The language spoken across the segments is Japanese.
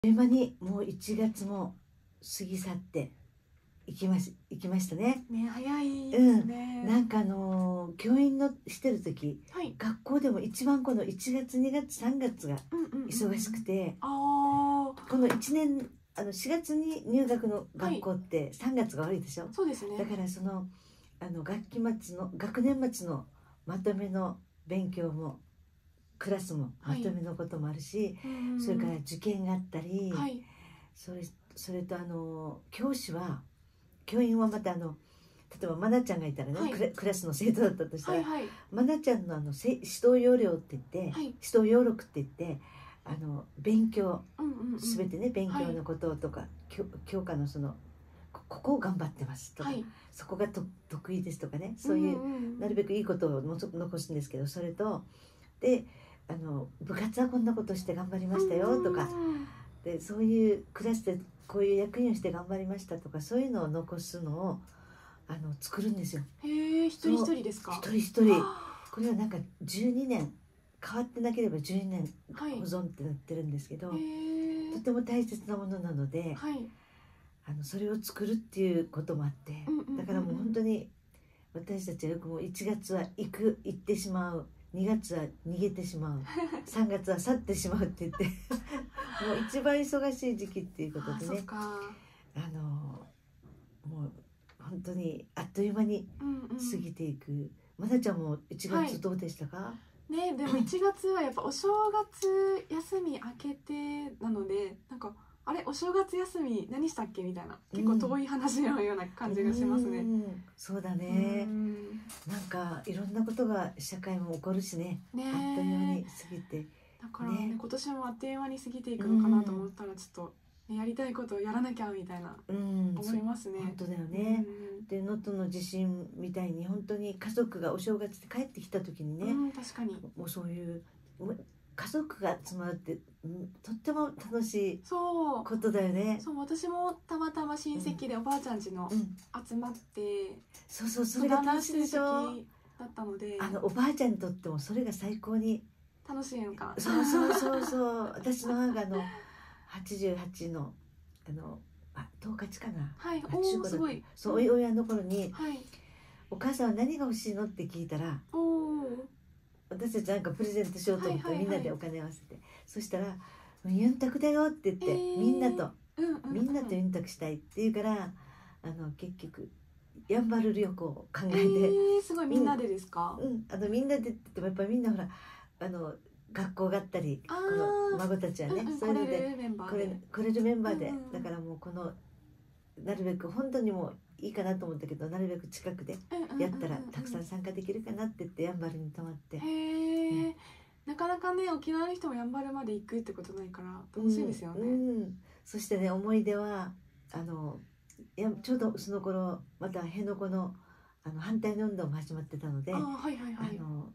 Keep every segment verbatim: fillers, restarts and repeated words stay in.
という間にもういちがつも過ぎ去っていきまし行きましたね。 ね、早いですね。 うん、なんかあのー教員のしてる時、 はい、 学校でも一番このいちがつにがつさんがつが忙しくて、 ああ、 このいちねんあのしがつに入学の学校ってさんがつが悪いでしょ。 そうですね。 だからそのあの学期末の学年末のまとめの勉強もクラスもまとめのこともあるし、 はい、 それから受験があったり、 はい、 それそれとあの教師は教員はまたあの例えば愛菜ちゃんがいたらね、はい、ク, ラクラスの生徒だったとしたら、はいはい、愛菜ちゃんのあの指導要領って言って、はい、指導要録って言ってあの勉強、うんうん、全てね勉強のこととか、はい、教科のそのここを頑張ってますとか、はい、そこがと得意ですとかね、そういう、うんうん、なるべくいいことを残すんですけど、それとであの部活はこんなことして頑張りましたよとか、でそういうクラスでこういう役員をして頑張りましたとか、そういうのを残すのをあの作るんですよ。 へえ、一人一人ですか？ 一人一人。これはなんかじゅうにねん変わってなければじゅうにねん保存ってなってるんですけど、はい、とても大切なものなので、はい、あのそれを作るっていうこともあって、だからもう本当に私たちはよくもういちがつは行く行ってしまう、にがつは逃げてしまう、さんがつは去ってしまうって言ってもう一番忙しい時期っていうことでね、あ, あのもう本当にあっという間に過ぎていく。うんうん、愛菜ちゃんもいちがつどうでしたか？はい、 ね、でもいちがつはやっぱお正月休み明けてなので、なんかあれお正月休み何したっけみたいな、結構遠い話のような感じがしますね。うん、 そうだね。なんかいろんなことが社会も起こるし ね, ねあっという間に過ぎて、 だからね、ね今年もあっという間に過ぎていくのかなと思ったら、ちょっと、ね、やりたいことをやらなきゃみたいな、うん、思いますね。 本当だよね。うん、で能登の地震みたいに本当に家族がお正月で帰ってきた時にね、 うん、確かにもうそういう家族が集まるって、うん、とっても楽しいことだよね。 そう、私もたまたま親戚でおばあちゃん家の集まって、うん、 そうそう、それが楽しいでしょ。 だったので、 あのおばあちゃんにとってもそれが最高に楽しいのか。 そうそうそうそう私の母がのはちじゅうはちのあのあ十勝かな、 はい、おーすごい。 そう、親の頃に、はい、お母さんは何が欲しいのって聞いたら、お私たちなんかプレゼントしようと思って、みんなでお金合わせて、そしたらユンタクだよって言って、えー、みんなと、うんうんうん、みんなとユンタクしたいって言うから、あの結局やんばる旅行を考えて、えー、すごい。みんなでですか？ うん、あのみんなでって言ってもやっぱりみんなほらあの学校があったり、この孫たちはね、うんうん、そういうので来れる来れるメンバーで、うんうん、だからもうこのなるべく本当にもういいかなと思ったけど、なるべく近くでやったらたくさん参加できるかなって言ってやんばるに泊まって、へえ、うん、なかなかね沖縄の人もやんばるまで行くってことないから楽しいですよね。 うんうん、そしてね思い出はあのいやちょうどその頃また辺野古のあの反対の運動も始まってたので、あ、はいはいはい、あの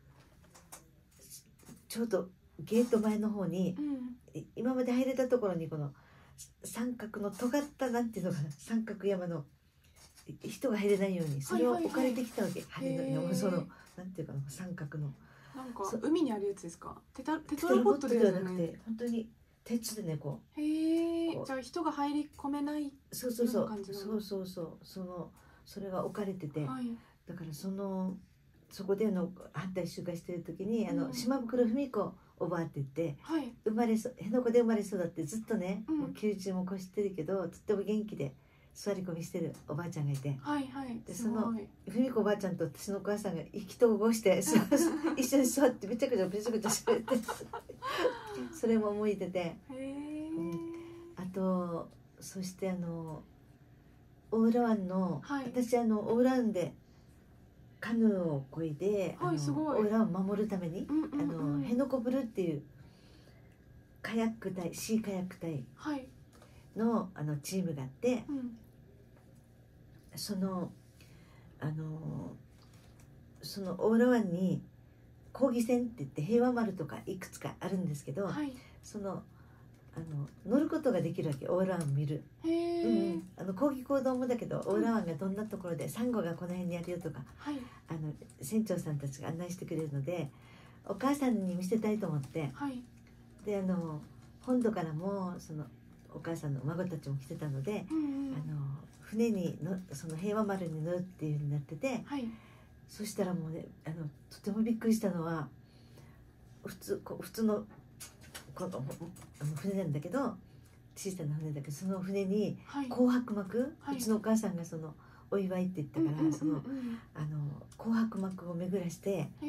ちょうどゲート前の方に、うん、今まで入れたところにこの三角の尖ったなんていうのかな、三角山の人が入れないようにそれを置かれてきたわけ。はいはいはい、のそのなんていうかな、三角のなんか海にあるやつですか？テタテトラポットではなくて本当に鉄でねこう。へえ。じゃあ人が入り込めない。 そうそうそうそうそうそうそのそれが置かれてて、はい、だからそのそこでの反対集会してる時に、うん、あの島袋文子おばあって言って、はい、生まれそ辺野古で生まれ育ってずっとね、うん、もうきゅうじゅうも越してるけどとっても元気で座り込みしてるおばあちゃんがいて、はいはい、でその文子おばあちゃんと私のお母さんが意気投合して一緒に座ってめちゃくちゃめちゃくちゃ喋ってそれも思い出て、へー、うん、あとそしてあの大浦湾の、はい、私あの大浦湾でカヌーを漕いで、はい、あの大浦湾を守るために、うんうんうん、あの辺野古ブルーっていうカヤック隊シーカヤック隊の、はい、あのチームがあって、うん、そのあのその大浦湾に抗議船って言って平和丸とかいくつかあるんですけど、はい、そのあの乗ることができるわけ、大浦湾を見る。へー、うんうん、あの抗議行動もだけど、大浦湾がどんなところでサンゴがこの辺にあるよとか、はい、あの船長さんたちが案内してくれるので、お母さんに見せたいと思って、はい、であの本土からもそのお母さんの孫たちも来てたので、 うんうん、 あの船にのその平和丸に乗るっていう風になってて、 はい、 そしたらもうね、あのとてもびっくりしたのは、普通こ普通のこのあの船なんだけど、小さな船だけど、その船に紅白幕、はい、うちのお母さんがそのお祝いって言ったから、うんうんうん、そのあの紅白幕を巡らして、うん、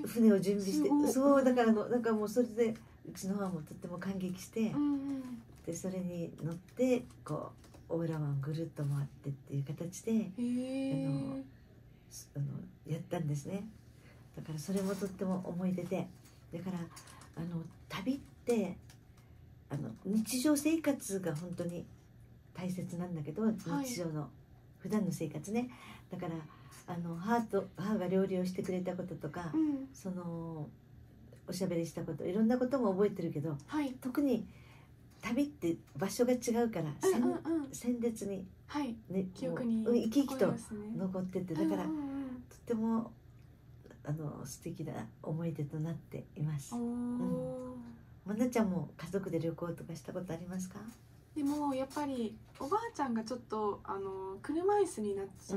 船を準備して、そうだからのなんかもうそれでうちの母もとっても感激して、うんうん、でそれに乗ってこうオーラ湾ぐるっと回ってっていう形であのあのやったんですね。だからそれもとっても思い出で、だからあの旅ってあの日常生活が本当に大切なんだけど、日常の、はい、普段の生活ね。だからあの母と母が料理をしてくれたこととか、うん、そのおしゃべりしたこと、いろんなことも覚えてるけど、はい、特に旅って場所が違うから、うんうんうん、鮮烈に、 はいね、 記憶に生き生きと残ってて、だから、うんうんうん、とってもあの素敵な思い出となっています。うん、まなちゃんも家族で旅行とかしたことありますか？ でもやっぱりおばあちゃんがちょっとあの車椅子になっちゃって、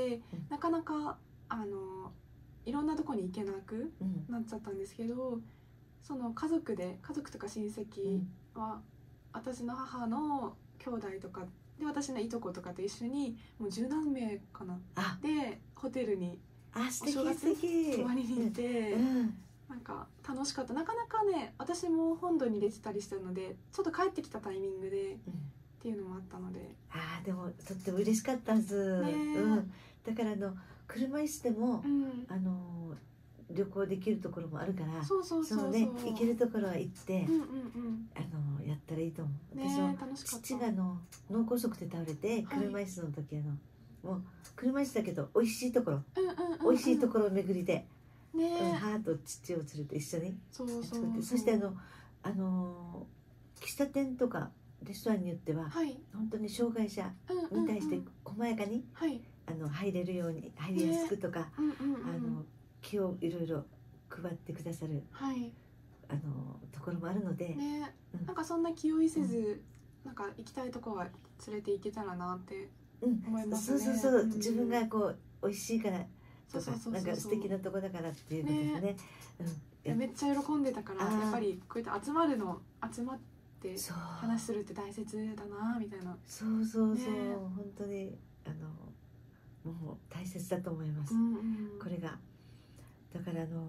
うんうん、なかなかあのいろんなとこに行けなくなっちゃったんですけど、うん、その家族で家族とか親戚は、うん、私の母の兄弟とかで私のいとことかと一緒にもう十何名かなでホテルにあお正月泊まりに行って、うんうん、なんか楽しかった。なかなかね、私も本土に出てたりしたのでちょっと帰ってきたタイミングで、うん、っていうのもあったので、 ああでもとっても嬉しかったはず、ね、うん、だからあの車椅子でも、うん、あの旅行できるところもあるから、 そうそうそうそう、 そのね行けるところは行って、うんうんうん、あのやったらいいと思う。私も、ね、父がの脳梗塞で倒れて車椅子の時、はい、あのもう車椅子だけど美味しいところ、うんうんうんうん、美味しいところを巡りで、ね、うん、母と父を連れて一緒にそうそうそう、 そしてあのあの喫茶店とかレストランによっては、はい、本当に障害者に対して細やかに、うんうんうん、あの入れるように入りやすくとか、ね、うんうんうん、あの気をいろいろ配ってくださる、はい、あのところもあるので、 ね、うん、なんかそんな気負いせず、うん、なんか行きたいところは連れて行けたらなって思いますね。 そうそうそう、うん、自分がこう美味しいからとか、なんか素敵なとこだからっていうことですね。ね、 うん、めっちゃ喜んでたから、やっぱりこうやって集まるの集まって話するって大切だなみたいな。 そうそうそう、ね、本当にあのもう大切だと思います、うんうん、これがだからあの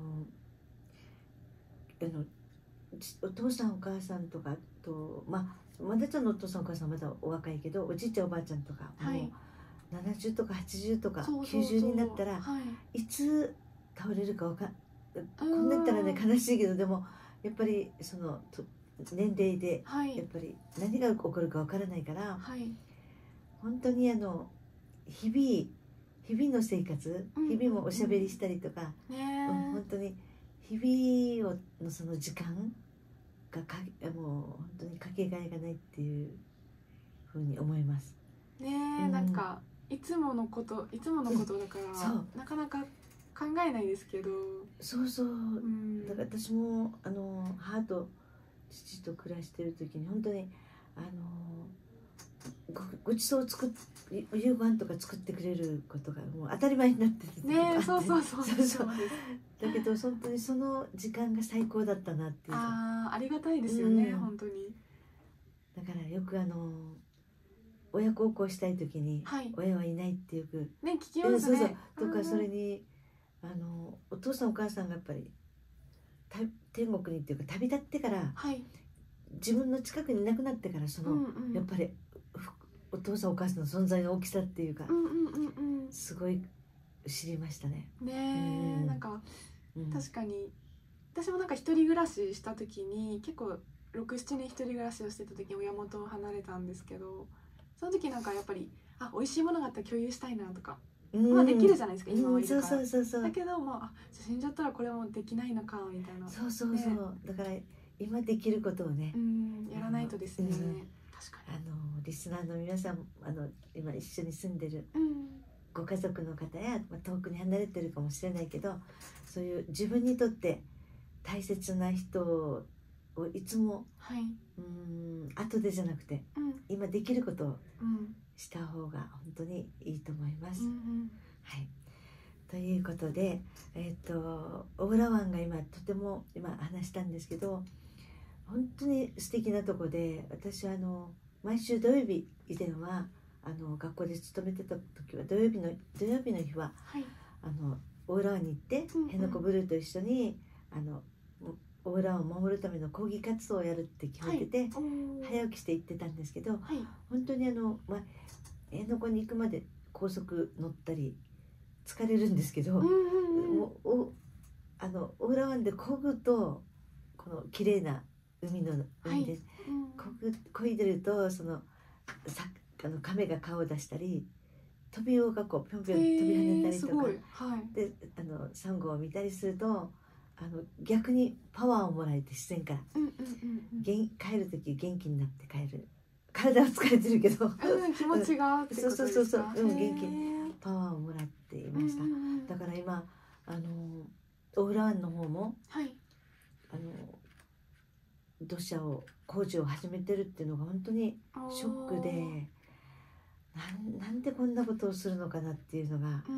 あのお父さんお母さんとかと、まあまだちゃんのお父さんお母さんまだお若いけど、おじいちゃんおばあちゃんとかもう、はい、ななじゅうとかはちじゅうとかきゅうじゅうになったら、はい、いつ倒れるかわかこんなったらね悲しいけど、でもやっぱりその年齢でやっぱり何が起こるかわからないから、はい、本当にあの日々日々の生活、うんうんうん、日々もおしゃべりしたりとか、ね、うん、本当に日々をのその時間がかもう本当にかけがえがないっていうふうに思いますね、うん、なんかいつものこといつものことだから、うん、そうなかなか考えないですけど、 そうそう、うん、だから私もあの母と父と暮らしてる時に本当にあの ご, ごちそうを作っ夕ご飯とか作ってくれることがもう当たり前になってるね。そうそうそうそうそうだけど本当にその時間が最高だったなっていう。 ああ、ありがたいですよね、うん、本当に。 だからよくあの親孝行したい時に、はい、親はいないってよくね聞きますね。そうそうとか、それにあのお父さんお母さんがやっぱり天国にっていうか旅立ってから、はい、自分の近くにいなくなってからその、うんうん、やっぱりお父さんお母さんの存在の大きさっていうか、うんうんうんうん、すごい知りましたね。 ねえ、うん、なんか、うん、確かに私もなんか一人暮らしした時に結構ろく、ななねん一人暮らしをしてた時に親元を離れたんですけど、その時なんかやっぱりあ美味しいものがあったら共有したいなとか、うん、まあできるじゃないですか、今はいるから、うん、そうそうそうそう、だけどまあ死んじゃったらこれもできないのかみたいな。 そうそうそう、ね、だから今できることをね、 うん、やらないとですね、うん、 確かにあのリスナーの皆さんあの今一緒に住んでるご家族の方や、まあ、遠くに離れてるかもしれないけど、そういう自分にとって大切な人をいつも、 はい、 うん後でじゃなくて、 うん、 今できることをうんした方が本当にいいと思います。 うんうん、 はい、ということで、えー、と小倉湾が今とても今話したんですけど、本当に素敵なとこで、私はあの毎週土曜日、以前はあの学校で勤めてた時は土曜日の土曜日の日は、 はい、 あの小倉湾に行って、 うんうん、 辺野古ブルーと一緒にあの小倉湾を守るための抗議活動をやるって決めてて、はい、早起きして行ってたんですけど、はい、本当にあの、まあ、辺野古に行くまで高速乗ったり疲れるんですけど、うんうんうん、もうおあの小倉湾で漕ぐとこの綺麗な海の海で、はい、こぐ漕いでるとそのさあの亀が顔を出したり、飛び魚がこうぴょんぴょん飛び跳ねたりとか、はい、であのサンゴを見たりすると、あの逆にパワーをもらえて自然から、うんうんうん、帰る時元気になって帰る。体は疲れてるけど、うん、 気持ちがってことですか？ そうそうそうそう、うん、元気パワーをもらっていました。だから今あの小倉湾の方も、はい、あの土砂を工事を始めてるっていうのが本当にショックで、なんなんでこんなことをするのかなっていうのが、うんうんうん、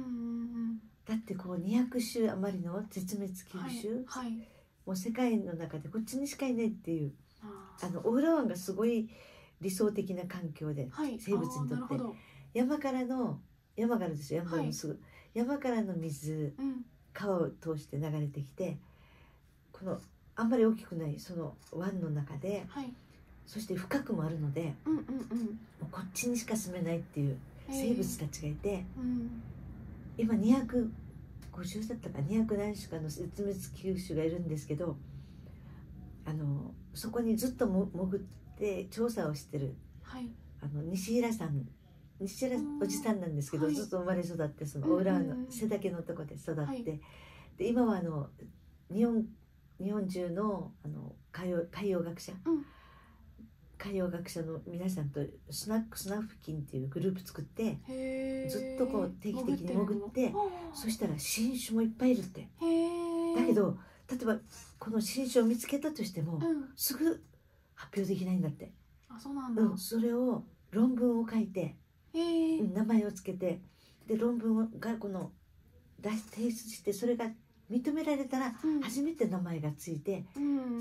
だってこうにひゃく種余りの絶滅危惧種、はいはい、もう世界の中でこっちにしかいないっていう、あの小倉湾がすごい理想的な環境で、はい、生物にとって、山からの山からですよ、山からのすぐ、はい、山からの水、うん、川を通して流れてきて、このあんまり大きくないその湾の中で、はい、そして深くもあるので、うんうんうん、もうこっちにしか住めないっていう生物たちがいて、うん、今にひゃくごじゅうだったかにひゃく何種かの絶滅危惧種がいるんですけど、あのそこにずっとも潜って調査をしてる、はい、あの西平さん西平おじさんなんですけど、はい、ずっと生まれ育ってその小倉湾の背丈のとこで育って、はい、で今はあの日本日本中のあの海洋、海洋学者、うん、海洋学者の皆さんとスナックスナフキンっていうグループ作って、ずっとこう定期的に潜って、そしたら新種もいっぱいいるって。だけど例えばこの新種を見つけたとしても、うん、すぐ発表できないんだって。 あ、そうなんだ。 うん、それを論文を書いて、名前をつけて、で論文がこの出し提出して、それが認められたら初めて名前がついて、うん、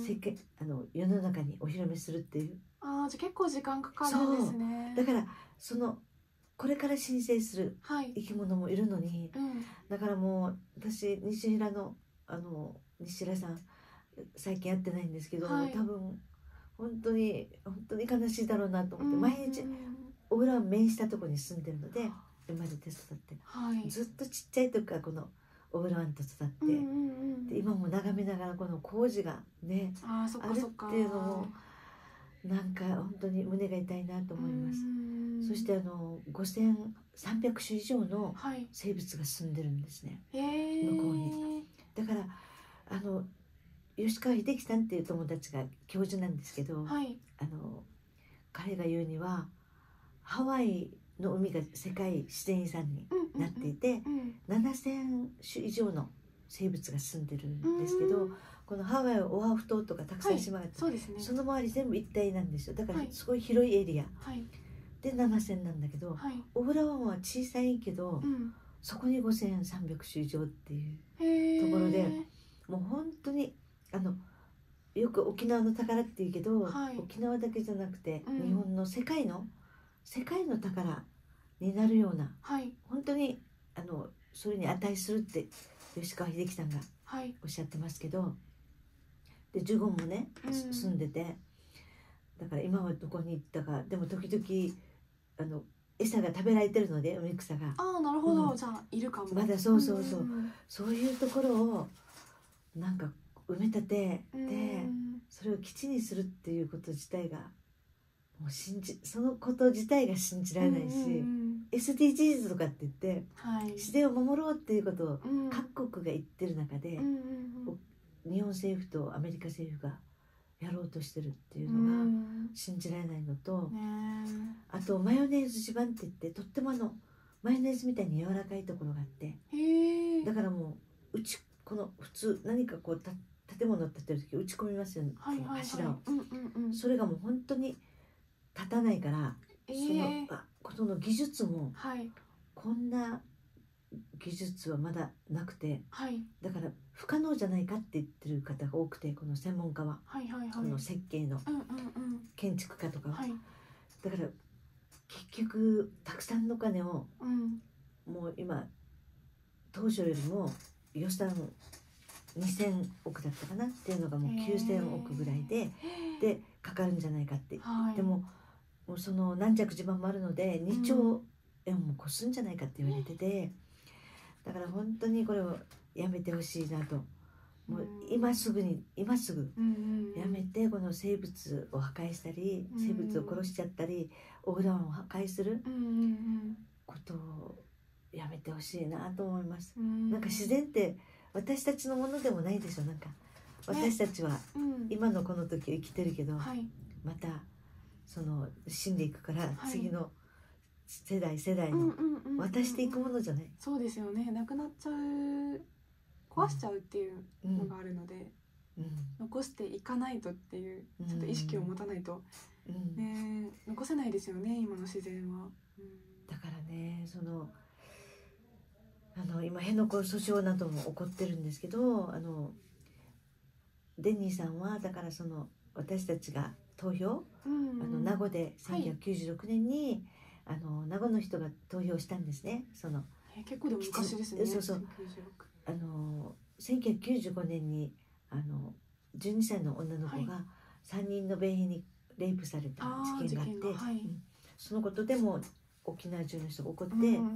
世間あの世の中にお披露目するっていう。 ああ、じゃあ結構時間かかるんですね。 だからそのこれから申請する生き物もいるのに、はい、うん、だからもう私西平のあの西平さん最近会ってないんですけど、はい、多分本当に本当に悲しいだろうなと思って、うん、毎日小倉は面したところに住んでるので生まれて育って、はい、ずっとちっちゃい時からこの小倉湾と育って、うんうんうん、で今も眺めながらこの工事がね あ, あるっていうのもなんか本当に胸が痛いなと思います。そしてあのごせんさんびゃく種以上の生物が住んでるんですね、はい、向こうに。だからあの吉川秀樹さんっていう友達が教授なんですけど、はい、あの彼が言うにはハワイの海が世界自然遺産になっていて、うんうんうん、ななせん種以上の生物が住んでるんですけど、このハワイはオアフ島とかたくさん島があって、はい、 そ, ね、その周り全部一帯なんですよ。だからすごい広いエリア、はい、でななせんなんだけど、はい、小倉湾は小さいけど、うん、そこにごせんさんびゃく種以上っていうところで、もう本当にあのよく沖縄の宝っていうけど、はい、沖縄だけじゃなくて、うん、日本の世界の世界の宝になるような、はい、本当にあのそれに値するって吉川秀樹さんがおっしゃってますけど、はい、でジュゴンもね、うん、住んでて、だから今はどこに行ったか、でも時々あの餌が食べられてるので海草が。 ああ、なるほど、うん、じゃあいるかも。 まだそうそうそう、うん、そういうところをなんか埋め立てで、それを基地にするっていうこと自体がもう信じそのこと自体が信じられないし、うんうんうん、エスディージーズ とかって言って、はい、自然を守ろうっていうことを各国が言ってる中で、うんうんうん、日本政府とアメリカ政府がやろうとしてるっていうのが信じられないのと、うん、あとマヨネーズ地盤って言って、とってもあのマヨネーズみたいに柔らかいところがあって、へだからもううちこの普通何かこうた建物を建てる時打ち込みますよね、 はいはいはい、 柱を、 うんうんうん、 それがもう本当に立たないから、 えー、 そのあその技術も、 はい、 こんな技術はまだなくて、 はい、 だから不可能じゃないかって言ってる方が多くて、この専門家は、 はいはいはい、 この設計の、 うんうんうん、 建築家とかは、 はい、 だから結局たくさんのお金を、 うん、 もう今当初よりも予算にせんおくだったかなっていうのがもうきゅうせんおくぐらいで、でかかるんじゃないかって、 はい、 でももうその軟弱地盤もあるのでにちょうえんも越すんじゃないかって言われてて、だから本当にこれをやめてほしいなと、もう今すぐに今すぐやめて、この生物を破壊したり、生物を殺しちゃったり、オーロラを破壊することをやめてほしいなと思います。なんか自然って私たちのものでもないでしょ。なんか私たちは今のこの時を生きてるけど、はい、またその死んでいくから、次の世代世代の渡していくものじゃない。 そうですよね。なくなっちゃう、壊しちゃうっていうのがあるので、うんうん、残していかないとっていうちょっと意識を持たないと、うんね、残せないですよね、今の自然は、うん、 だからね、そのあの今辺野古訴訟なども起こってるんですけど、あのデニーさんはだからその私たちが投票、うんうん、あの名護でせんきゅうひゃくきゅうじゅうろくねんに、はい、あの名護の人が投票したんですね。そのえ結構でも昔ですね。 そうそう、あのせんきゅうひゃくきゅうじゅうごねんにあのじゅうにさいの女の子がさんにんの米兵にレイプされた事件があって、はい、うん、そのことでも沖縄中の人が怒って、うんうんうん、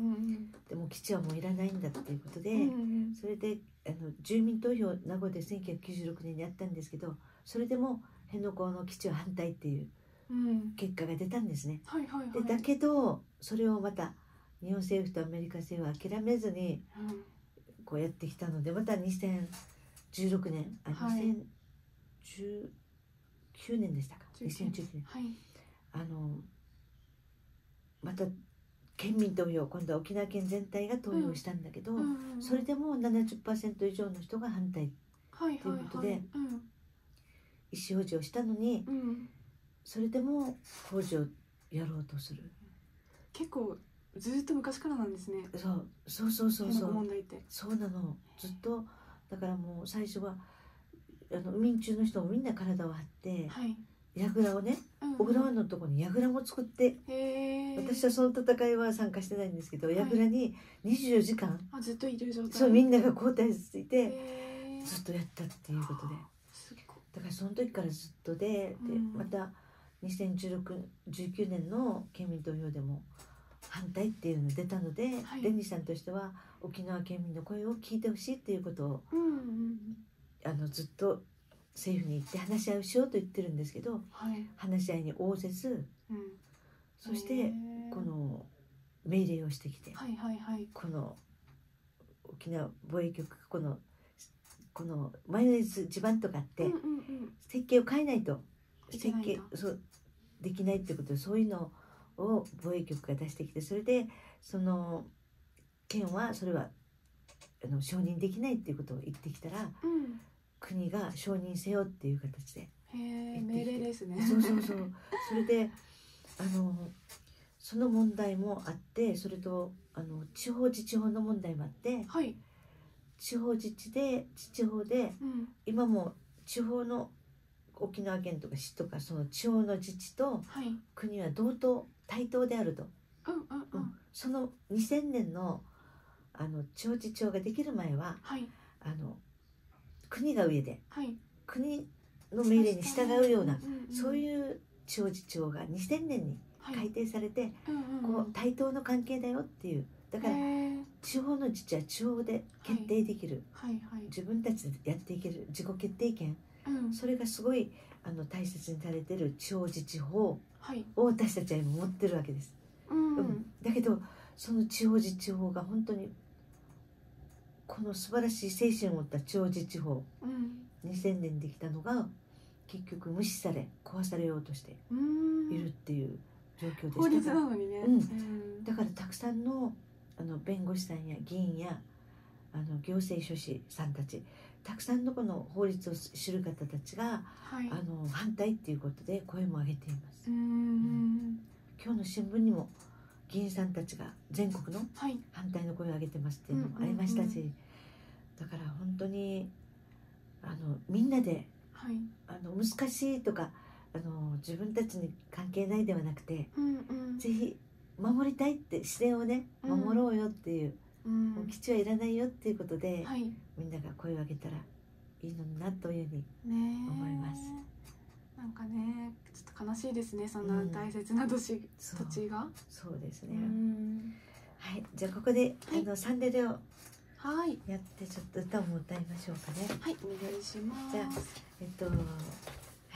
でも基地はもういらないんだっていうことで、うんうん、それであの住民投票名護でせんきゅうひゃくきゅうじゅうろくねんにやったんですけど、それでも辺野古の基地は反対っていう結果が出たんですね。 はいはいはい、 でだけどそれをまた日本政府とアメリカ政府は諦めずにこうやってきたので、またにせんじゅうろくねん、あ、はい、にせんじゅうきゅうねんでしたか、にせんじゅうきゅうねん、はい、あのまた県民投票、今度は沖縄県全体が投票したんだけど、うんうんうん、それでも ななじゅっパーセント 以上の人が反対ということで、はいはいはい、うん、意思表示をしたのに、うん、それでも工事をやろうとする。 結構ずっと昔からなんですね。 そうそうそうそうそう、 問題って。 そうなの、ずっとだからもう最初はあの民中の人もみんな体を張って、はい、櫓をね、小倉湾のところに櫓も作って、私はその戦いは参加してないんですけど、櫓ににじゅうよじかん、 あずっといる状態、 そうみんなが交代ついてずっとやったっていうことで、だからその時からずっとで、でまたにせんじゅうろく、じゅうきゅうねんの県民投票でも反対っていうのが出たので、はい、デニーさんとしては沖縄県民の声を聞いてほしいっていうことを、うんうん、あのずっと政府に行って話し合いをしようと言ってるんですけど、はい、話し合いに応ぜず、うん、そしてこの命令をしてきて、はいはいはい、この沖縄防衛局このこのマヨネーズ地盤とかって、うんうんうん、設計を変えないと設計そうできないってことで、そういうのを防衛局が出してきて、それでその県はそれはあの承認できないっていうことを言ってきたら、うん、国が承認せよっていう形でへ命令ですね。 そうそうそう。それであのその問題もあって、それとあの地方自治法の問題もあって、はい、地方自治で地方で、うん、今も地方の沖縄県とか市とかその地方の自治と国は同等対等であると、うんうんうんうん、そのにせんねんのあの地方自治法ができる前は、はい、あの国が上で、はい、国の命令に従うような、うんうん、そういう地方自治法がにせんねんに改定されて、はい、こう対等の関係だよっていう、だから地方の自治は地方で決定できる、はいはいはい、自分たちでやっていける自己決定権、うん、それがすごいあの大切にされてる地方自治法を私たちは今持ってるわけです、うんうん、だけどその地方自治法が本当にこの素晴らしい精神を持った地方自治法、うん、にせんねんできたのが結局無視され壊されようとしているっていう状況でした。 法律なのにね、 うん、だからたくさんのあの弁護士さんや議員やあの行政書士さんたち、たくさんのこの法律を知る方たちが、はい、あの反対っていうことで声も上げています。うん、今日の新聞にも議員さんたちが全国の反対の声を上げてますっていうのもありましたし、だから本当にあのみんなで、はい、あの難しいとかあの自分たちに関係ないではなくて、うんうん、ぜひ守りたいって自然をね守ろうよっていう、うん、もう基地はいらないよっていうことで、はい、みんなが声を上げたらいいのになというふうに思います。 なんかねちょっと悲しいですね、そんな大切な土地、うん、土地が。 そうですね。はい、じゃあここで、はい、あのサンデレをやってちょっと歌も歌いましょうかね。 はい、お願いします。 じゃあえっと、はい、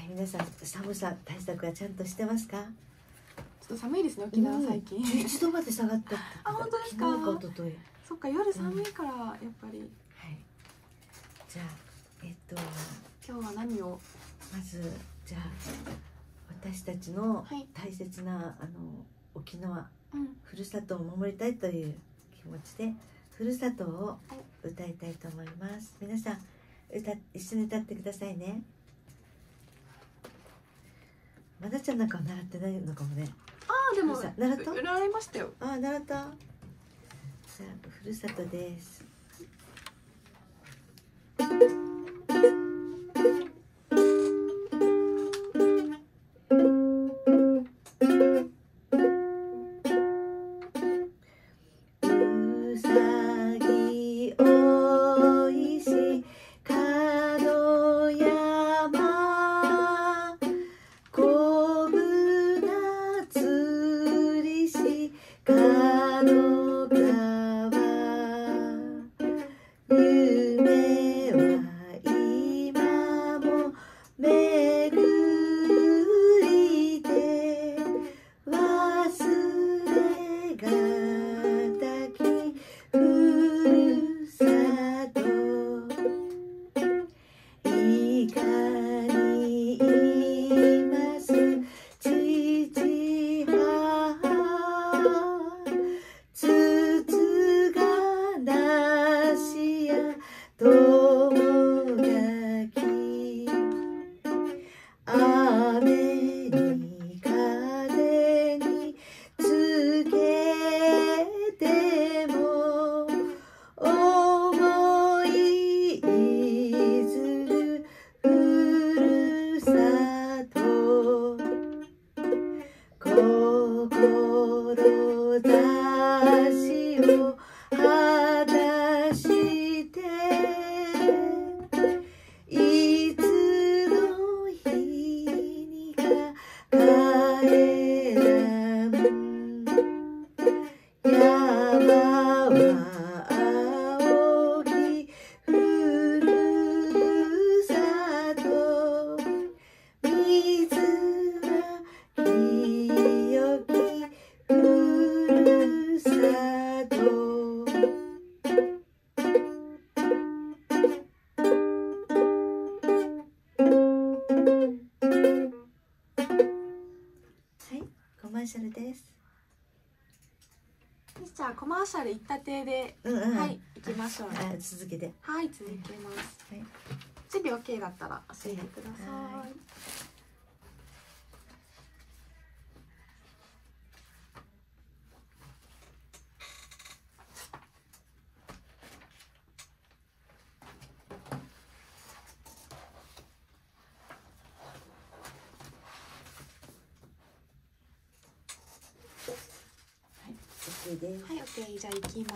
皆さん寒さ対策はちゃんとしてますか？ ちょっと寒いですね、沖縄最近。 じゅういちどまで下がったって。 あ、本当ですか？ 昨日か一昨日。 そっか、夜寒いからやっぱり。うん、 はい。じゃあえっと今日は何をまずじゃあ私たちの大切な、はい、あの沖縄、うん、ふるさとを守りたいという気持ちでふるさとを歌いたいと思います。皆さん歌一緒に歌ってくださいね。まなちゃんなんかは習ってないのかもね。 ああ、でも習った？ 習いましたよ。 ああ、習った。じゃあふるさとです。 じゃあコマーシャル行った手で、うんうん、はい行きましょうね。 続けて。 はい続けます。はい、準備 OK だったら教えてください。はい、はい、OK、じゃあ行きます。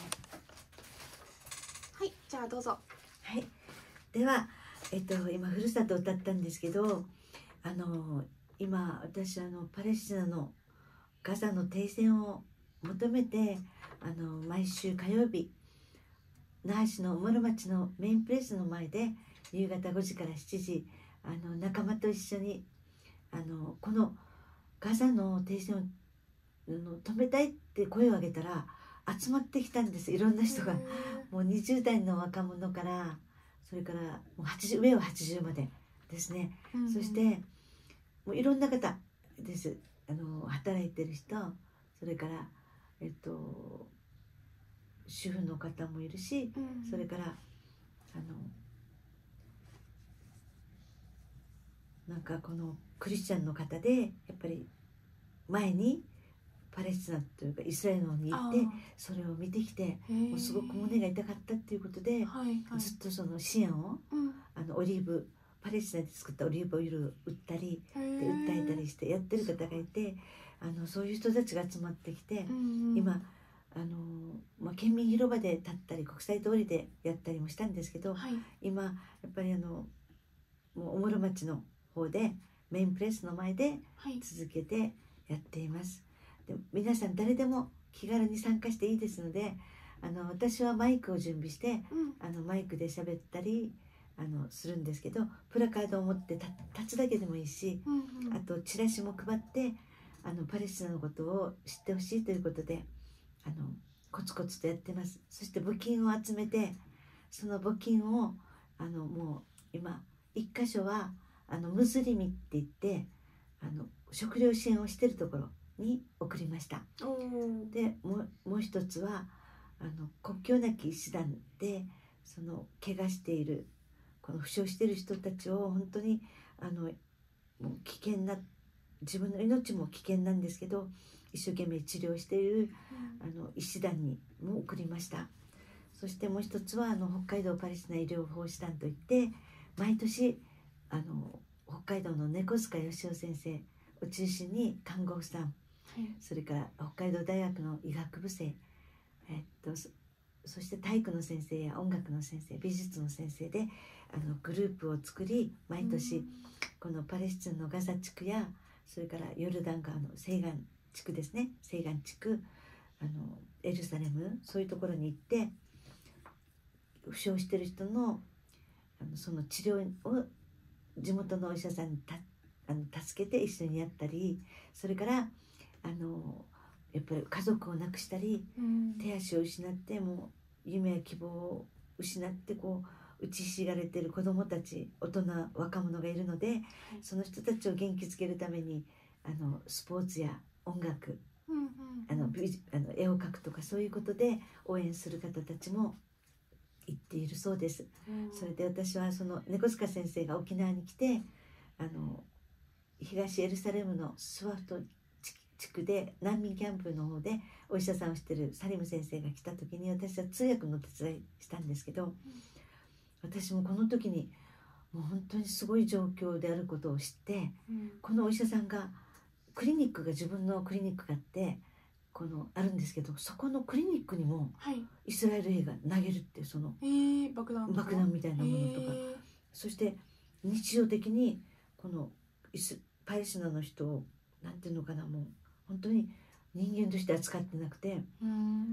はい、じゃあどうぞ。 はい、では、えっと、今ふるさとを歌ったんですけど、あの今私あのパレスチナのガザの停戦を求めてあの毎週火曜日那覇市の諸町のメインプレスの前で夕方ごじからしちじあの仲間と一緒にあのこのガザの停戦を止めたいって声を上げたら集まってきたんです。いろんな人がもうにじゅう代の若者からそれからもうはちじゅう上ははちじゅうまでですね、うん、そしてもういろんな方です。あの働いてる人、それからえっと主婦の方もいるし、うん、それからあのなんかこのクリスチャンの方でやっぱり前にパレスチナというかイスラエルに行ってそれを見てきてもうすごく胸が痛かったっていうことで、はいはい、ずっとその支援を、うん、あのオリーブパレスチナで作ったオリーブオイルを売ったりで訴えたりしてやってる方がいて、あのそういう人たちが集まってきて、うんうん、今あの、まあ、県民広場で立ったり国際通りでやったりもしたんですけど、はい、今やっぱりあのもうおもろ町の方でメインプレスの前で続けてやっています、はい、で皆さん誰でも気軽に参加していいですので、あの私はマイクを準備して、うん、あのマイクで喋ったりあのするんですけど、プラカードを持って立つだけでもいいし、うんうん、あとチラシも配ってあのパレスチナのことを知ってほしいということであのコツコツとやってます。そして募金を集めてその募金をあのもう今一箇所はあのムズリミって言ってあの食料支援をしているところに送りました。でもう、もう一つはあの国境なき医師団でその怪我しているこの負傷している人たちを本当にあのもう危険な自分の命も危険なんですけど一生懸命治療している、うん、あの医師団にも送りました。そしてもう一つはあの北海道パレスチナ医療奉仕団といって毎年あの北海道の猫塚義雄先生を中心に看護婦さん、はい、それから北海道大学の医学部生、えっと、そ, そして体育の先生や音楽の先生美術の先生であのグループを作り毎年このパレスチナのガザ地区やそれからヨルダン川の西岸地区ですね西岸地区あのエルサレムそういうところに行って負傷している人のあのその治療を地元のお医者さんにたあの助けて一緒にやったり、それからあのやっぱり家族を亡くしたり、うん、手足を失ってもう夢や希望を失ってこう打ちひしがれている子どもたち大人若者がいるので、はい、その人たちを元気づけるためにあのスポーツや音楽、うんうんうん、あのあの絵を描くとかそういうことで応援する方たちも言っているそうです、うん、それで私はその猫塚先生が沖縄に来てあの東エルサレムのスワフト地区で難民キャンプの方でお医者さんをしているサリム先生が来た時に私は通訳の手伝いしたんですけど、うん、私もこの時にもう本当にすごい状況であることを知って、うん、このお医者さんがクリニックが自分のクリニックがあってこのあるんですけどそこのクリニックにもイスラエル兵が投げるってその、 えー、爆弾爆弾みたいなものとか、えー、そして日常的にこのイスパレスチナの人をなんていうのかなもう本当に人間として扱ってなくて、うん、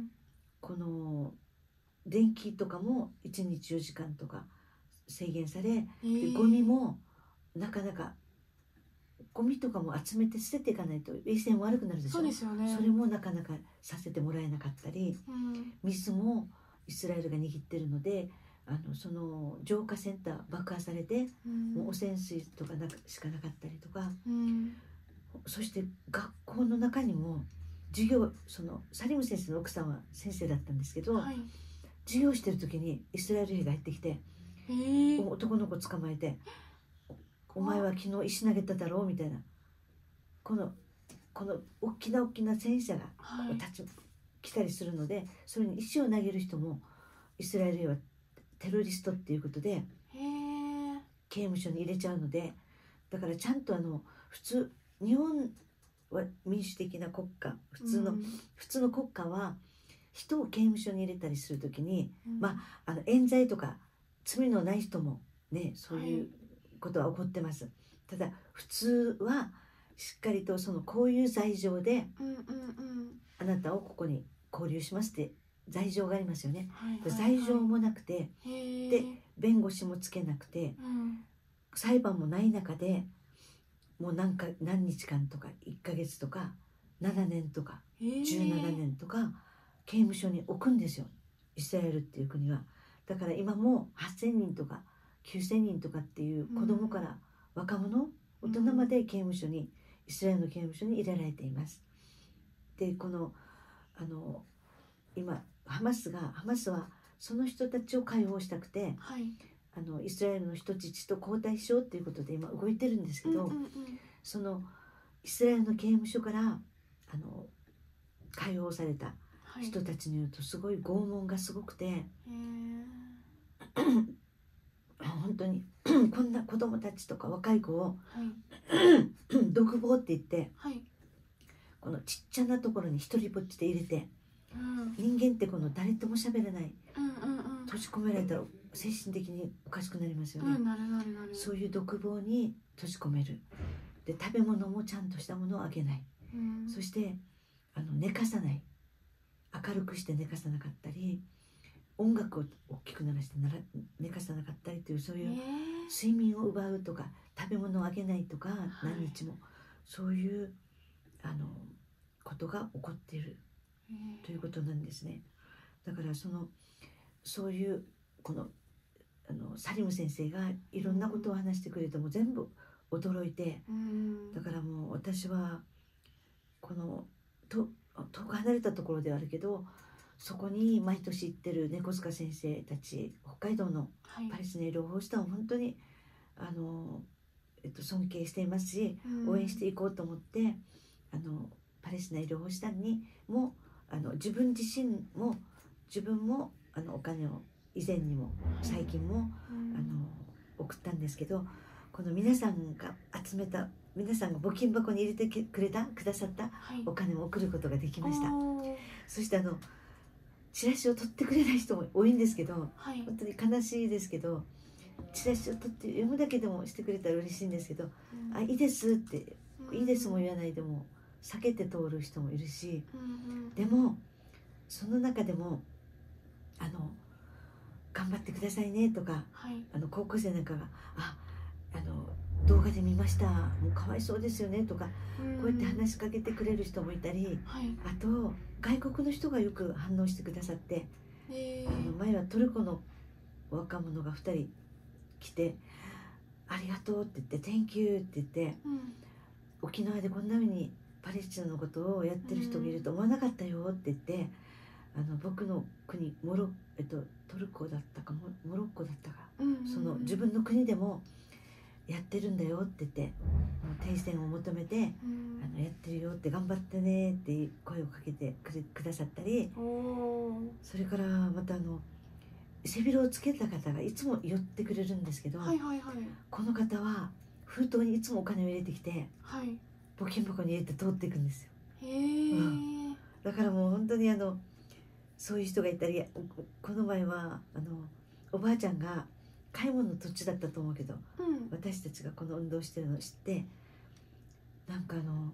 この電気とかもいちにちよじかんとか制限され、えー、でゴミもなかなかゴミとかも集めて捨てていかないと衛生も悪くなるでしょ。 そうですよね。 それもなかなかさせてもらえなかったり、うん、水もイスラエルが握ってるのであのその浄化センター爆破されて、うん、もう汚染水とかなしかなかったりとか、うん、そして学校の中にも授業そのサリム先生の奥さんは先生だったんですけど、はい、授業してる時にイスラエル兵が入ってきて男の子捕まえてお前は昨日石投げただろうみたいなこのこの大きな大きな戦車が立ち、はい、来たりするのでそれに石を投げる人もイスラエル兵はテロリストっていうことで刑務所に入れちゃうのでだからちゃんとあの普通日本は民主的な国家普通の、うん、普通の国家は人を刑務所に入れたりするときに、うん、まああの冤罪とか罪のない人もねそういうことは起こってます、はい、ただ普通はしっかりとそのこういう罪状で、うんうんうん、あなたをここに拘留しますって罪状がありますよね、はいはいはい、罪状もなくてで弁護士もつけなくて、うん、裁判もない中でもう何か何日間とかいっかげつとかななねんとかじゅうななねんとか刑務所に置くんですよイスラエルっていう国は。だから今もはっせんにんとかきゅうせんにんとかっていう子供から若者、うん、大人まで刑務所にイスラエルの刑務所に入れられています。でこのあの今ハマスがハマスはその人たちを解放したくて、はい、あのイスラエルの人質と交代しようっていうことで今動いてるんですけど、うんうんうん、そのイスラエルの刑務所からあの解放された人たちによるとすごい拷問がすごくて、はい、本当にこんな子供たちとか若い子を、はい、独房って言って、はい、このちっちゃなところに一人ぼっちで入れて、うん、人間ってこの誰とも喋れない、うんうんうん、閉じ込められたら精神的におかしくなりますよね、うん、なるなるなる。そういう独房に閉じ込める。で食べ物もちゃんとしたものをあげない、うん、そしてあの寝かさない、明るくして寝かさなかったり、音楽を大きく鳴らしてなら寝かさなかったりという、そういう睡眠を奪うとか食べ物をあげないとか、何日もそういうあのことが起こっているということなんですね。だからそのそういうこのあのサリム先生がいろんなことを話してくれても全部驚いて、だからもう私はこのと遠く離れたところではあるけど、そこに毎年行ってる猫塚先生たち、北海道のパレスチナ医療法士団を本当にあの、えっと、尊敬していますし、応援していこうと思って、あのパレスチナ医療法士団にもあの自分自身も自分もあのお金を以前にも最近もあの送ったんですけど、この皆さんが集めた、皆さんが募金箱に入れてくれたくださったお金を送ることができました。そしてあのチラシを取ってくれない人も多いんですけど、はい、本当に悲しいですけど、チラシを取って読むだけでもしてくれたら嬉しいんですけど、うん、あいいですって、うん、いいですも言わないでも避けて通る人もいるし、うん、でもその中でもあの頑張ってくださいねとか、はい、あの高校生なんかがああの動画で見ました、もうかわいそうですよねとか、こうやって話しかけてくれる人もいたり、はい、あと外国の人がよく反応してくださって、あの前はトルコの若者がふたり来て「ありがとう」って言って「Thank you」って言って、うん、沖縄でこんなふうにパレスチナのことをやってる人がいると思わなかったよって言って、あの僕の国モロ、えっと、トルコだったか モ, モロッコだったか、うんうんうん、その自分の国でもやってるんだよって言って、停戦を求めて、うん、あのやってるよって頑張ってねって声をかけてく, れくださったり、それからまたあの背広をつけた方がいつも寄ってくれるんですけど、はいはいはい、この方は封筒にいつもお金を入れてきて、はい、募金箱に入れて通っていくんですよ。へー、うん、だからもう本当にあのそういう人がいたり、この前はあのおばあちゃんが買い物の途中だったと思うけど、うん、私たちがこの運動してるのを知って、なんかあの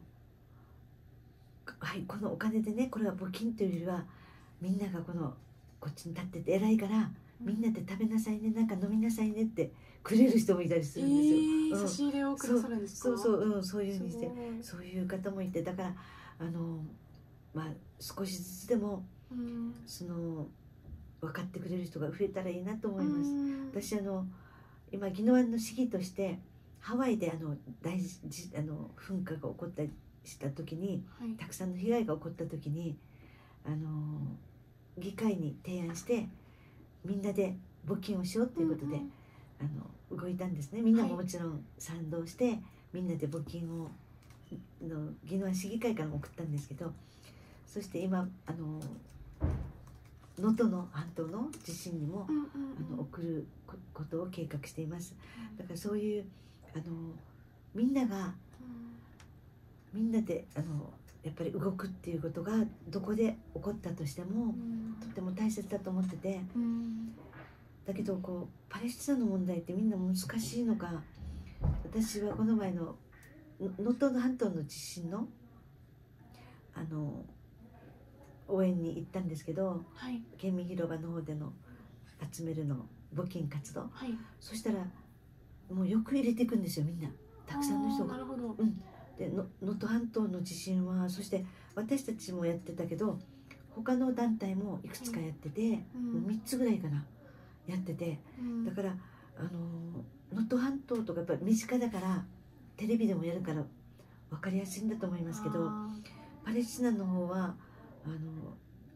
はいこのお金でね、これは募金というよりはみんながこのこっちに立ってて偉いから、うん、みんなで食べなさいね、なんか飲みなさいねってくれる人もいたりするんですよ、えーうん、差し入れをくださるんですか。そうそうそう、うん、そういうふうにしてそういう方もいて、だからあのまあ少しずつでも、うん、その分かってくれる人が増えたらいいなと思います。私あの今宜野湾の市議としてハワイであの大事あの噴火が起こったりした時に、はい、たくさんの被害が起こった時にあの議会に提案してみんなで募金をしようということで、うんうん、あの動いたんですね。みんなももちろん賛同して、はい、みんなで募金をの宜野湾市議会からも送ったんですけど、そして今あの能登の半島の地震にも、うんうんうん、あの送ることを計画しています。だからそういうあのみんなが、うん、みんなであのやっぱり動くっていうことがどこで起こったとしても、うん、とても大切だと思ってて、うん、だけどこうパレスチナの問題ってみんな難しいのか、私はこの前の能登の半島の地震のあの応援に行ったんですけど、はい、県民広場の方での集めるの募金活動、はい、そしたらもうよく入れていくんですよ、みんなたくさんの人が。なるほど、うん、で能登半島の地震はそして私たちもやってたけど他の団体もいくつかやってて、はい、うん、もうみっつぐらいかなやってて、うん、だからあの能登半島とかやっぱり身近だからテレビでもやるから分かりやすいんだと思いますけど、パレスチナの方はあの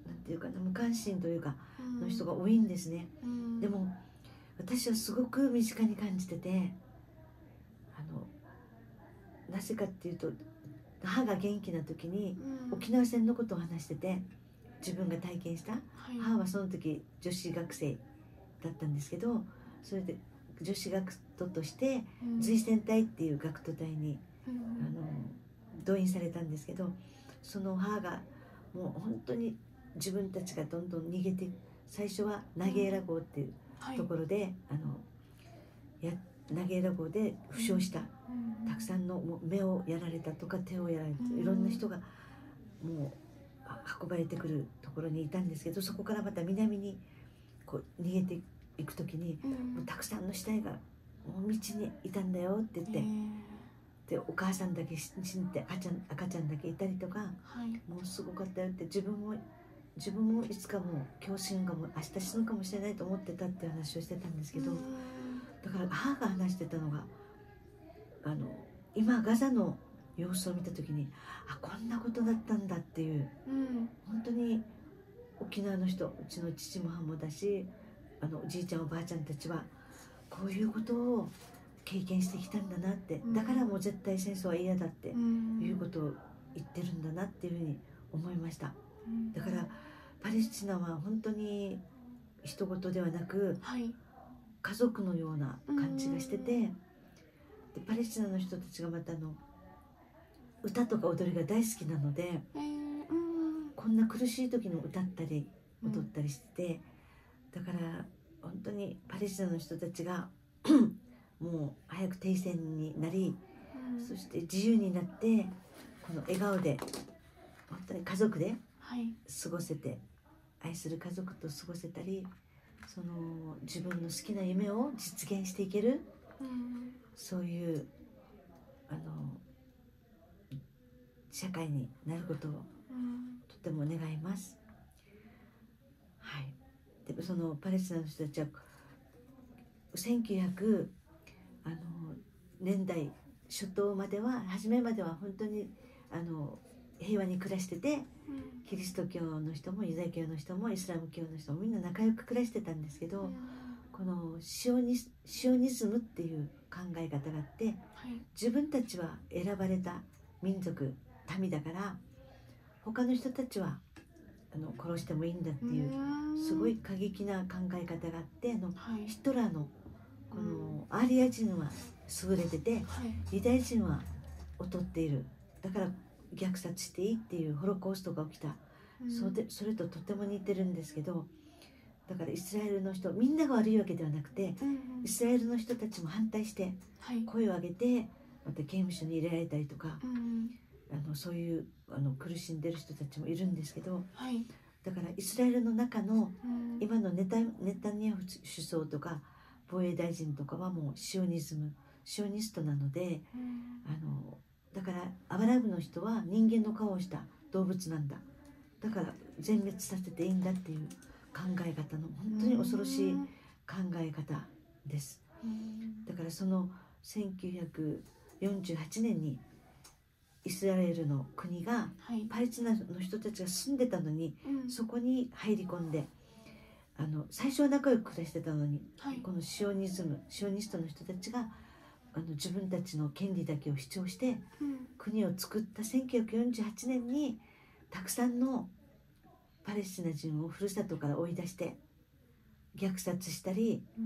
なんていうかな、無関心というかの人が多いんですね。でも私はすごく身近に感じてて、あのなぜかっていうと、母が元気な時に沖縄戦のことを話してて、自分が体験した、はい、母はその時女子学生だったんですけど、それで女子学徒として随戦隊っていう学徒隊に、うん、あの動員されたんですけど、その母がもう本当に自分たちがどんどん逃げて、最初は投げエラ号っていうところで、はい、あのや投げエラ号で負傷した、うん、たくさんのもう目をやられたとか手をやられた、いろんな人がもう運ばれてくるところにいたんですけど、そこからまた南にこう逃げていく時に、うん、もうたくさんの死体がもう道にいたんだよって言って、でお母さんだけ死んで赤ちゃん赤ちゃんだけいたりとか、はい、もうすごかったよって、自分も自分もいつかもう今日死ぬかも明日死ぬかもしれないと思ってたっていう話をしてたんですけど、だから母が話してたのが、あの今ガザの様子を見た時に、あ、こんなことだったんだっていう、うん、本当に沖縄の人、うちの父も母もだし、あのおじいちゃんおばあちゃんたちはこういうことを経験してきたんだなって、だからもう絶対戦争は嫌だっていうことを言ってるんだなっていうふうに思いました。だからパレスチナは本当に人事ではなく、はい、家族のような感じがしてて、でパレスチナの人たちがまたあの歌とか踊りが大好きなので、えー、こんな苦しい時に歌ったり踊ったりしてて、だから本当にパレスチナの人たちがもう早く停戦になり、うん、そして自由になってこの笑顔で本当に家族で過ごせて、はい、愛する家族と過ごせたり、その自分の好きな夢を実現していける、うん、そういうあの社会になることをとても願います。はい。でそのパレスチナの人たちはせんきゅうひゃくねんだい初頭までは、初めまでは本当にあの平和に暮らしてて、うん、キリスト教の人もユダヤ教の人もイスラム教の人もみんな仲良く暮らしてたんですけど、うん、このシオニス、シオニズムっていう考え方があって、はい、自分たちは選ばれた民族民だから他の人たちはあの殺してもいいんだっていうすごい過激な考え方があって、あの、はい、ヒトラーのこのアーリア人は優れてて、はい、ユダヤ人は劣っている、だから虐殺していいっていうホロコーストが起きた、うん、それでそれととても似てるんですけど、だからイスラエルの人みんなが悪いわけではなくて、うんうん、イスラエルの人たちも反対して声を上げてまた刑務所に入れられたりとか、うん、あのそういうあの苦しんでる人たちもいるんですけど、はい、だからイスラエルの中の今のネタ、ネタニヤフ首相とか防衛大臣とかはもうシオニズムシオニストなので、うん、あのだからアラブの人は人間の顔をした動物なんだ、だから全滅させていいんだっていう考え方の本当に恐ろしい考え方です。だからそのせんきゅうひゃくよんじゅうはちねんにイスラエルの国が、はい、パレスチナの人たちが住んでたのに、うん、そこに入り込んで、あの最初は仲良く暮らしてたのに、はい、このシオニズムシオニストの人たちがあの自分たちの権利だけを主張して、うん、国を作ったせんきゅうひゃくよんじゅうはちねんにたくさんのパレスチナ人をふるさとから追い出して虐殺したり、うん、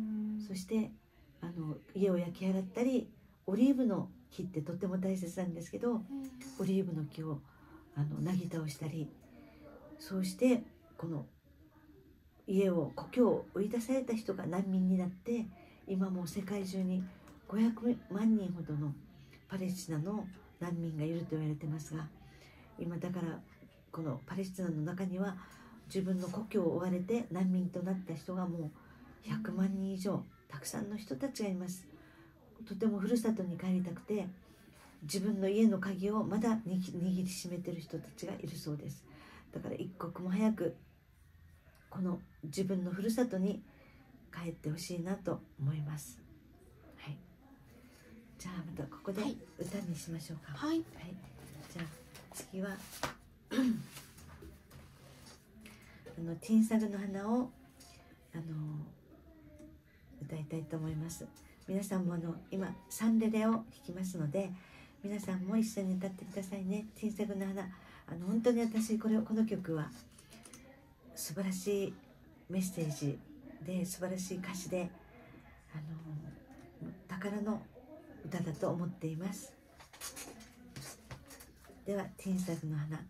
そしてあの家を焼き払ったり、オリーブの木ってとっても大切なんですけど、うん、オリーブの木をあのなぎ倒したり、そうしてこの家を故郷を追い出された人が難民になって、今もう世界中にごひゃくまんにんほどのパレスチナの難民がいると言われてますが、今だからこのパレスチナの中には自分の故郷を追われて難民となった人がもうひゃくまんにん以上、たくさんの人たちがいます。とてもふるさとに帰りたくて、自分の家の鍵をまだ握りしめてる人たちがいるそうです。だから一刻も早くこの自分のふるさとに帰ってほしいなと思います。はい、じゃあまたここで歌にしましょうか。はい、はい、じゃあ次はあのティンサグの花をあの歌いたいと思います。皆さんもあの今サンレレを弾きますので、皆さんも一緒に歌ってくださいね。ティンサグの花、あの本当に私これこの曲は素晴らしいメッセージで、素晴らしい歌詞で、あの宝の歌だと思っています。ではティンサグの花。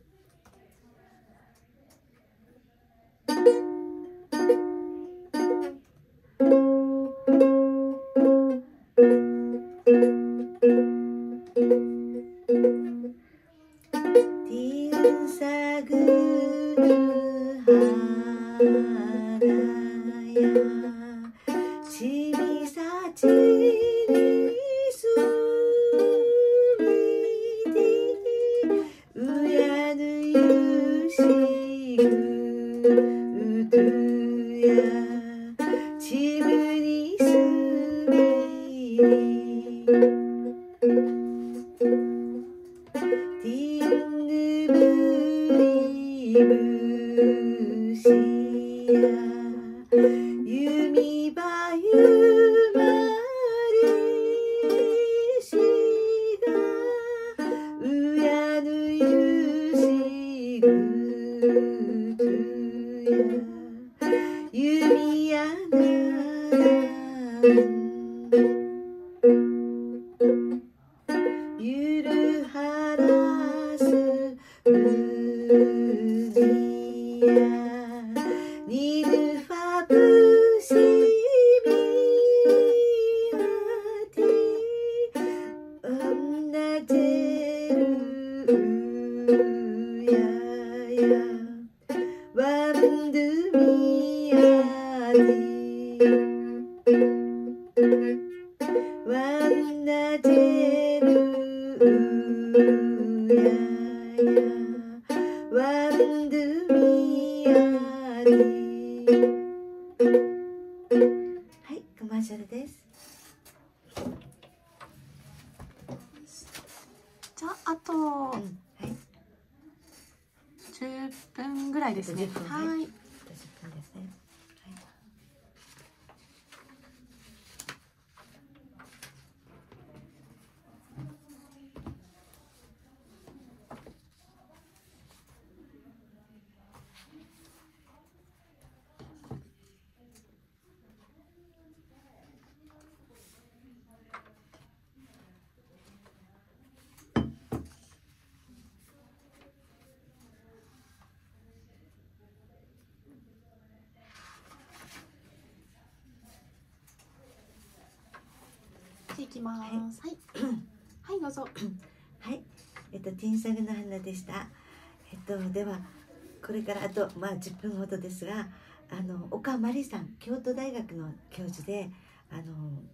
ですね。はい。いきます。はい。はい、どうぞ。 はい。えっとティンサグの花でした。えっとではこれからあとまあじゅっぷんほどですが、あの岡真理さん、京都大学の教授で、あの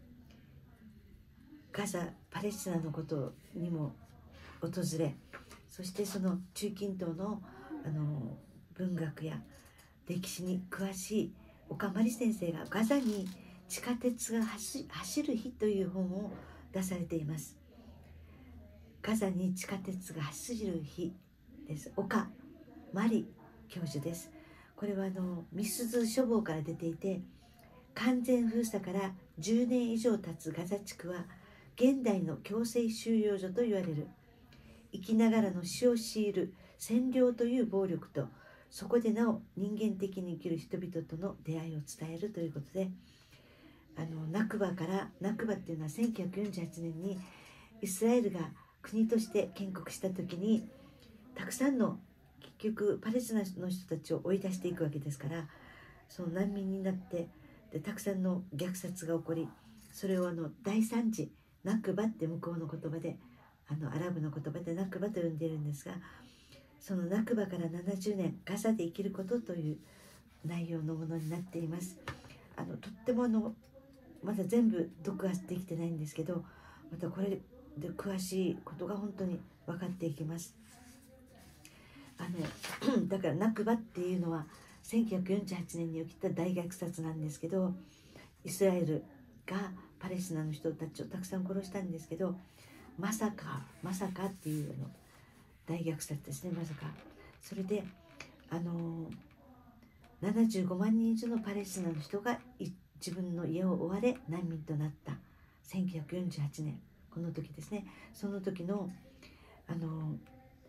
ガザパレスチナのことにも訪れ、そしてその中近東のあの文学や歴史に詳しい岡真理先生がガザに地下鉄が走る日という本を出されています。ガザに地下鉄が走る日です。岡真理教授です。これはあのミスズ書房から出ていて、完全封鎖からじゅうねん以上経つガザ地区は現代の強制収容所と言われる。生きながらの死を強いる占領という暴力と、そこでなお人間的に生きる人々との出会いを伝えるということで、あのナクバからナクバっていうのはせんきゅうひゃくよんじゅうはちねんにイスラエルが国として建国した時に、たくさんの結局パレスチナの人たちを追い出していくわけですから、その難民になってでたくさんの虐殺が起こり、それをあの大惨事ナクバって向こうの言葉で、あのアラブの言葉でナクバと呼んでいるんですが、そのナクバからななじゅうねんガザで生きることという内容のものになっています。あのとってもあのまだ全部読破できてないんですけど、またこれで詳しいことが本当に分かっていきます。あのだからナクバっていうのはせんきゅうひゃくよんじゅうはちねんに起きた大虐殺なんですけど、イスラエルがパレスチナの人たちをたくさん殺したんですけど、まさかまさかっていうあの大虐殺ですね。まさかそれであのななじゅうごまんにん以上のパレスチナの人が自分の家を追われ難民となったせんきゅうひゃくよんじゅうはちねん、この時ですね。その時のあの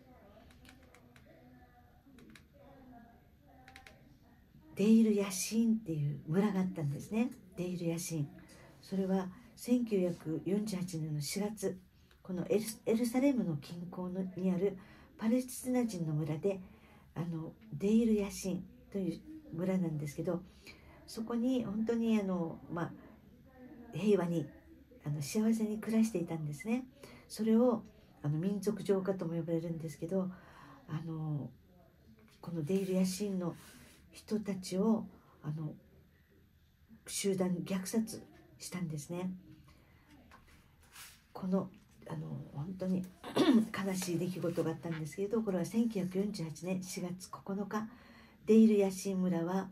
デイル・ヤシーンっていう村があったんですね。デイル・ヤシーン、それはせんきゅうひゃくよんじゅうはちねんのしがつ、このエル、エルサレムの近郊のにあるパレスチナ人の村で、あのデイル・ヤシーンという村なんですけど、そこに本当にあの、まあ、平和にあの幸せに暮らしていたんですね。それをあの民族浄化とも呼ばれるんですけど、あのこのデイル・ヤシーンの人たちをあの集団虐殺したんですね。このあの本当に悲しい出来事があったんですけれど、これはせんきゅうひゃくよんじゅうはちねんしがつここのか、デイル・ヤシーン村は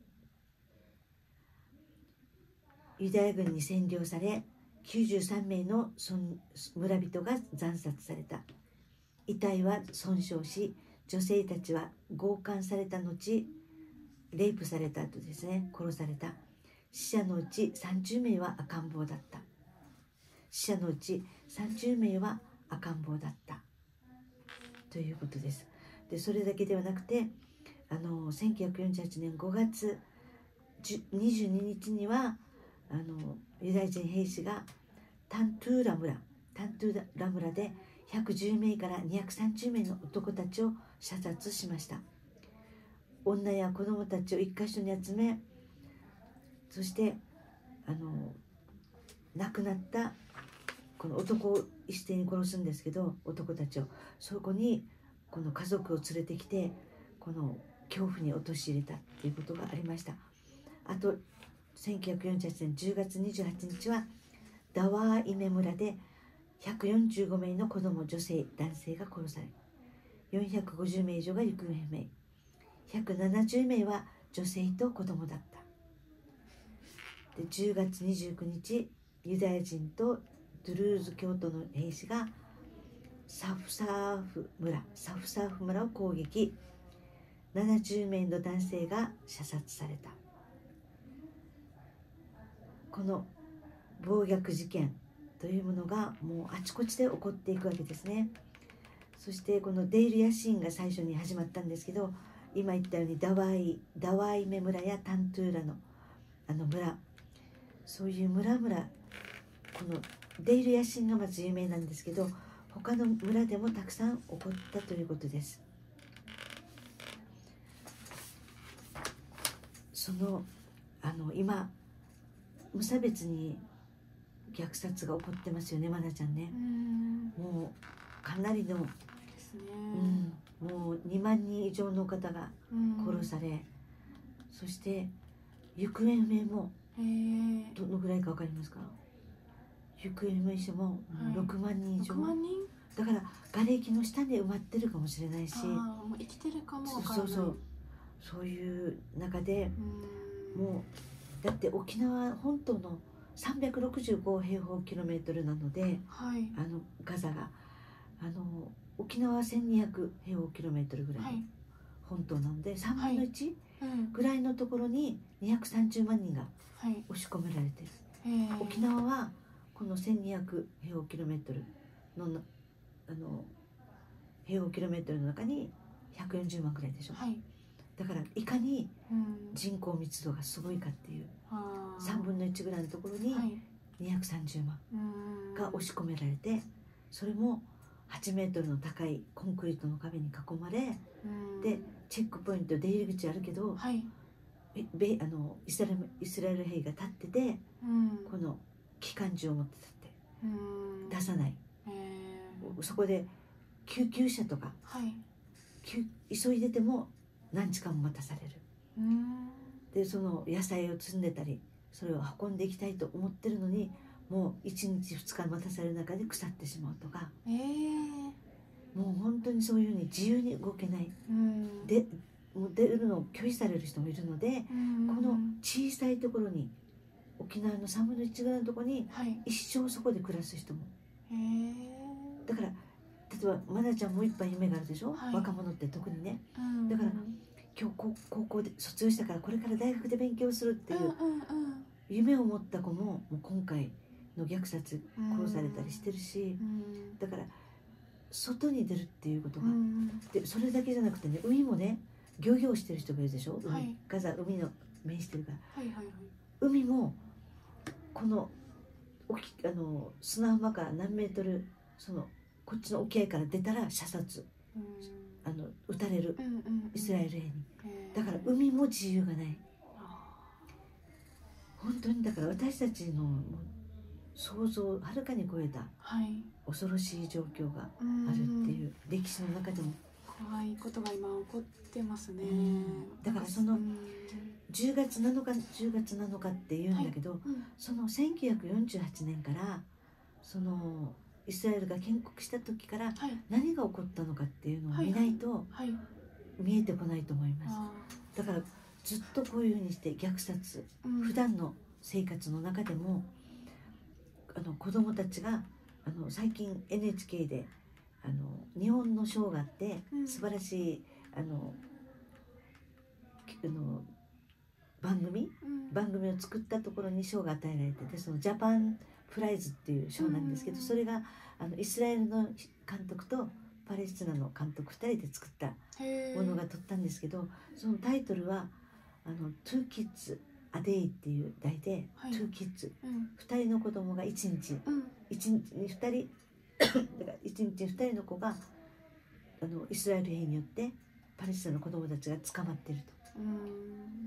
ユダヤ軍に占領され、きゅうじゅうさんめいの村人が惨殺された。遺体は損傷し、女性たちは強姦された後、レイプされた後ですね、殺された。死者のうちさんじゅうめいは赤ん坊だった。死者のうちさんじゅうめいは赤ん坊だったということです。でそれだけではなくて、あのせんきゅうひゃくよんじゅうはちねんごがつにじゅうににちにはあのユダヤ人兵士がタントゥーラ村タントゥーラ村でひゃくじゅうめいからにひゃくさんじゅうめいの男たちを射殺しました。女や子供たちを一箇所に集め、そしてあの亡くなったこの男を一斉に殺すんですけど、男たちをそこにこの家族を連れてきて、この恐怖に陥れたということがありました。あとせんきゅうひゃくよんじゅうはちねんじゅうがつにじゅうはちにちはダワーイメ村でひゃくよんじゅうごめいの子供、女性、男性が殺され、よんひゃくごじゅうめい以上が行方不明、ひゃくななじゅうめいは女性と子供だった。でじゅうがつにじゅうくにち、ユダヤ人とドゥルーズ教徒の兵士がサフサーフ村サフサーフ村を攻撃、ななじゅうめいの男性が射殺された。この暴虐事件というものがもうあちこちで起こっていくわけですね。そしてこのデイル・ヤシーンが最初に始まったんですけど、今言ったようにダワイダワイメ村やタントゥーラのあの村、そういう村々、このデイル・ヤシーンがまず有名なんですけど、他の村でもたくさん起こったということです。そのあの今無差別に虐殺が起こってますよね、まなちゃんね。うん、もうかなりのですね、うん、もうにまんにん以上の方が殺され、うん、そして行方不明もどのぐらいか分かりますか？行方不明者もろくまんにん以上、はい、ろくまんにんだから瓦礫の下に埋まってるかもしれないし、 あもう生きてるかも分からない。 そうそうそう、そういう中でもうだって沖縄本島のさんびゃくろくじゅうごへいほうキロメートルなので、はい、あのガザがあの沖縄はせんにひゃくへいほうキロメートルぐらいの本島なので、はい、さんぶんのいちぐらいのところににひゃくさんじゅうまんにんが押し込められてる、はい、沖縄はこのせんにひゃくへいほうキロメートルのあの平方キロメートルの中にひゃくよんじゅうまんぐらいでしょ、はい、だからいかに人口密度がすごいかっていう、うん、さんぶんのいちぐらいのところににひゃくさんじゅうまんが押し込められて、それもはちメートルの高いコンクリートの壁に囲まれ、うん、でチェックポイント出入り口あるけど、はい、べあのイスラエル、イスラエル兵が立ってて、うん、この機関銃を持って立って、うん、出さない、そこで救急車とか、はい、急いでても何時間も待たされる。うんでその野菜を積んでたりそれを運んでいきたいと思ってるのに、もういちにちふつか待たされる中で腐ってしまうとか、えー、もう本当にそういうふうに自由に動けない、うんでもう出るのを拒否される人もいるので、うん、この小さいところに沖縄のさんぶんのいちぐらいのところに一生そこで暮らす人も、はい、だから例えば愛菜ちゃんもいっぱい夢があるでしょ、はい、若者って特にね、うん、だから今日高校で卒業したからこれから大学で勉強するっていう夢を持った子も、もう今回の虐殺殺されたりしてるし、だから外に出るっていうことが、でそれだけじゃなくてね、海もね漁業してる人がいるでしょ、海、はい、ガザ海の面してるから、はいはいはい、海もこの沖あの砂浜から何メートルそのこっちの沖合から出たら射殺、うん、あの撃たれる、うんうんうん、イスラエル兵に。だから海も自由がない。本当にだから私たちのもう想像をはるかに超えた恐ろしい状況があるっていう、歴史の中でも怖いことが今起こってますね。 だからそのじゅうがつなのかじゅうがつなのかっていうんだけど、はい、うん、そのせんきゅうひゃくよんじゅうはちねんからそのイスラエルが建国した時から何が起こったのかっていうのを見ないと見えてこないと思います。だからずっとこういうふうにして虐殺、うん、普段の生活の中でもあの子どもたちがあの最近 エヌエイチケー であの日本の賞があって、うん、素晴らしいあのあの番組、うん、番組を作ったところに賞が与えられてて、そのジャパンプライズっていう賞なんですけど、うん、それがあのイスラエルの監督とパレスチナの監督ふたりで作ったものが取ったんですけど、そのタイトルはあの「Two Kids a Day」っていう題で、はい、Two Kids、うん、ふたりの子供がいちにち、うん、いちにちにふたりだからいちにちにふたりの子があのイスラエル兵によってパレスチナの子供たちが捕まってると、うん、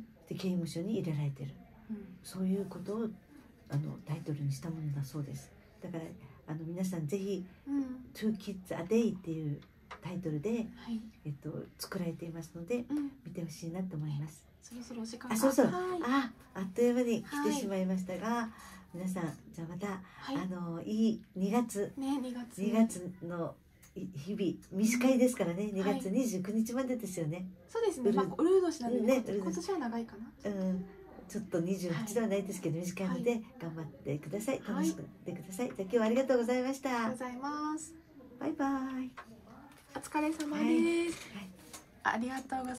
で刑務所に入れられてる、うん、そういうことをあのタイトルにしたものだそうです。だからあの皆さんぜひ「うん、Two Kids a Day」っていうタイトルで、はい、えっと、作られていますので、うん、見てほしいなと思います。 そろそろお時間が、 あ、そうそう、はい、あ、あっという間に来てしまいましたが、はい、皆さんじゃあまた、はい、あのいいにがつ、 ね、にがつにがつの日々短いですからね、にがつにじゅうくにちまでですよね。 そうですね。まあ、ウルー年なんでね、今年は長いかな。 うん、ちょっとにじゅうはちではないですけど、短いので頑張ってください。楽しくてください。じゃあ今日はありがとうございました。 ありがとうございます。 バイバイ。 お疲れ様です。はいはい、ありがとうございます。